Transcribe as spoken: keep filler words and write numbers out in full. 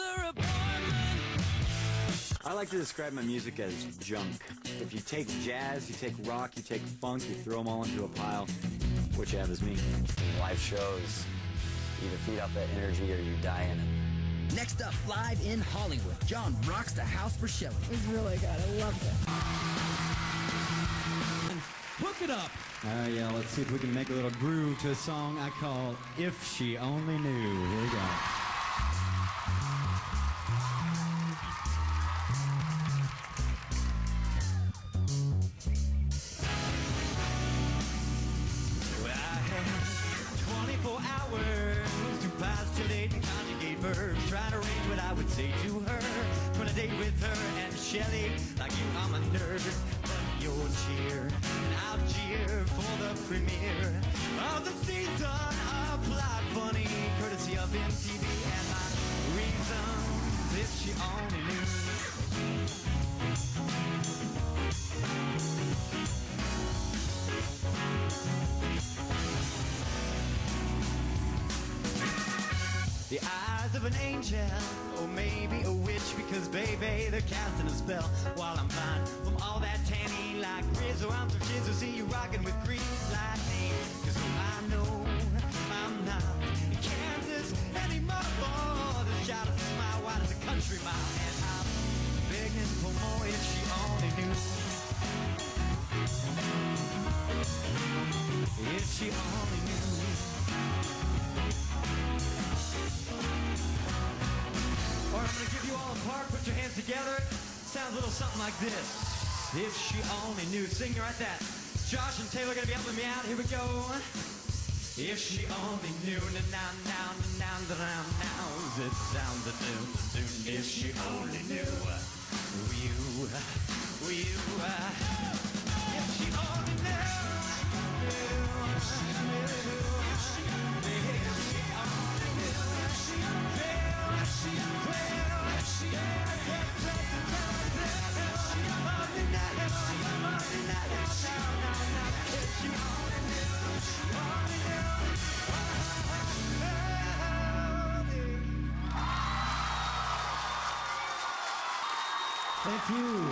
her apartment. I like to describe my music as junk. If you take jazz, you take rock, you take funk, you throw them all into a pile, what you have is me. Live shows, either feed off that energy or you die in it. Next up, live in Hollywood, John rocks the house for Shelley. It was really good. I loved it. Hook it up. All right, yeah, let's see if we can make a little groove to a song I call If She Only Knew. Here we go. Well, I had twenty-four hours to postulate and conjugate verbs, trying to arrange what I would say to her when I date with her and Shelley. Like you, I'm a nerd, but you'll cheer, and I'll cheer for the premiere of the season of Plot Funny, courtesy of M T V, and my reasons, if she only knew. The eyes of an angel, or maybe a witch, because baby, they're casting a spell while I'm blind from all that tanning like Rizzo. I'm from Chiz, see you rocking with grease like me, cause I know I'm not in Kansas anymore. The shot of a smile wide as a country mile, and I'm begging for more if she only knew. If she only knew. Or I'm gonna give you all a part, put your hands together. Sounds a little something like this. If she only knew. Sing right that. Josh and Taylor are gonna be helping me out. Here we go. If she only knew. Na na na na na na na. It sounds a tune. If she only knew. You, you. If she only knew. If she only knew. Thank you.